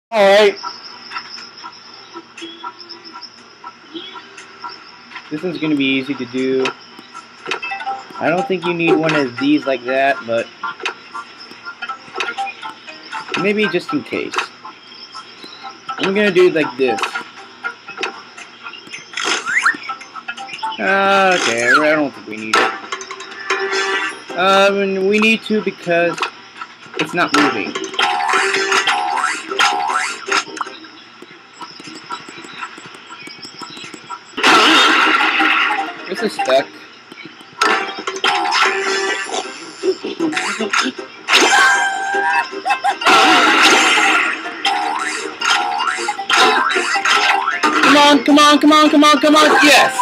Alright. This one's gonna be easy to do. I don't think you need one of these like that, but maybe just in case. I'm gonna do it like this. Okay, I don't think we need it. We need to because it's not moving. This is stuck. Come on, come on, come on, come on, come on, yes!